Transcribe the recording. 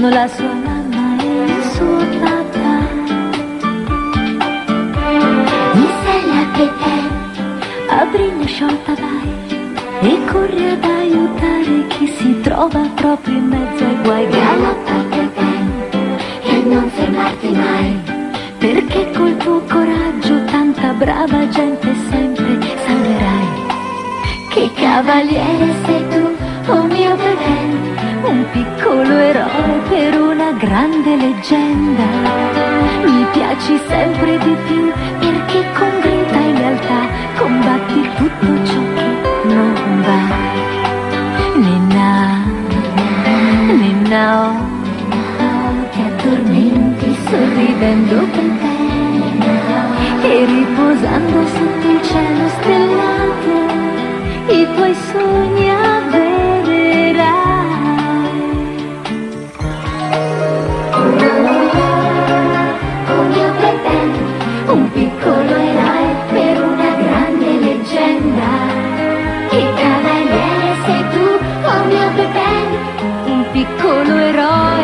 sono la sua mamma e il suo papà. Insegna Pepin a briglia sciolta vai e corri ad aiutare chi si trova proprio in mezzo ai guai. Galoppa Pepin e non fermarti mai, perché col tuo coraggio tanta brava gente sempre salverai. Che cavaliere sei tu, oh mio Pepin, un piccolo eroe per una grande leggenda. Mi piaci sempre di più perché con grinta e lealtà combatti tutto ciò che non va. Ninna, ninna, oh, ti addormenti sorridendo Pepin e riposando sotto il cielo stellato i tuoi sogni avvererai. Oh mio Pepin, un piccolo eroe per una grande leggenda. Che cavaliere sei tu, oh mio Pepin, un piccolo eroe.